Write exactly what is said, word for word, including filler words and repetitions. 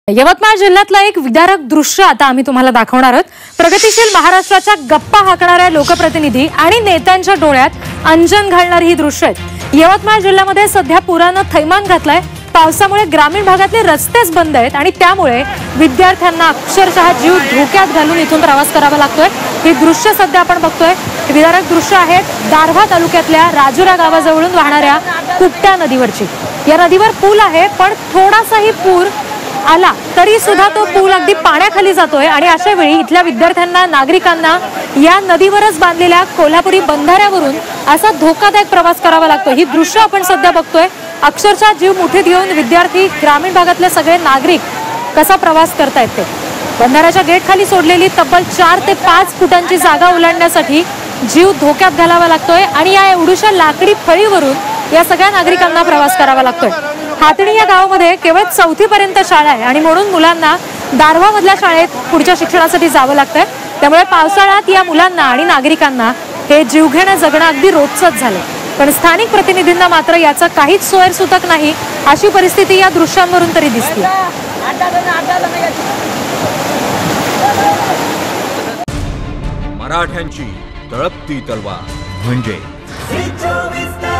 यवतमाळ जिल्ह्यातलं एक विदारक दृश्य आता आम्ही तुम्हाला दाखवणार आहोत। प्रगतिशील महाराष्ट्राच्या गप्पा हाकणाऱ्या लोकप्रतिनिधी आणि नेत्यांच्या डोळ्यात अंजन घालणारी ही दृश्य आहेत। यवतमाळ जिल्ह्यामध्ये सध्या पुरानं थैमान घातलंय। पावसामुळे ग्रामीण भागातले रस्तेच बंद आहेत आणि त्यामुळे विद्यार्थ्यांना अक्षरशः जीव धोक्यात घालून इथून प्रवास करावा लागतोय। हे दृश्य सध्या आपण बघतोय, विदारक दृश्य आहेत दारव्हा तालुक्यातल्या राजुरा गावाजवळून वाहणाऱ्या कुपट्या नदीवरची। या नदीवर पूल आहे, पण थोडासाही पूर आला तरी सुद्धा तो पूल अगदी पाण्याखाली जातोय आणि अशा वेळी इथल्या विद्यार्थ्यांना, नागरिकांना या नदीवरच बांधलेल्या कोल्हापुरी बंधाऱ्यावरून असा धोकादायक प्रवास करावा लागतो। ही दृश्य आपण सध्या बघतोय। अक्षरशः जीव मुठीत घेऊन विद्यार्थी, ग्रामीण भागातले सगळे नागरिक कसा प्रवास करतायत ते। बंधाऱ्याच्या गेट खाली सोडलेली तब्बल चार ते पाच फुटांची जागा ओलांडण्यासाठी जीव धोक्यात घालावा लागतोय आणि या एवढ्याशा लाकडी फळीवरून या सगळ्या नागरिकांना प्रवास करावा लागतोय। हातणी या गावामध्ये केवळ चौथी पर्यंत शाळा आहे आणि म्हणून मुलांना दारव्हा मधल्या शाळेत पुढच्या शिक्षणासाठी जावं लागतंय। त्यामुळे पावसाळ्यात या मुलांना आणि नागरिकांना हे जीवघेणं जगणं अगदी रोजचंच झालंय। पण स्थानिक प्रतिनिधींना मात्र याचा काहीच सोयरसूतक नाही, अशी परिस्थिती या दृश्यांवरून तरी दिसते। मराठ्यांची तळपती तलवार म्हणजे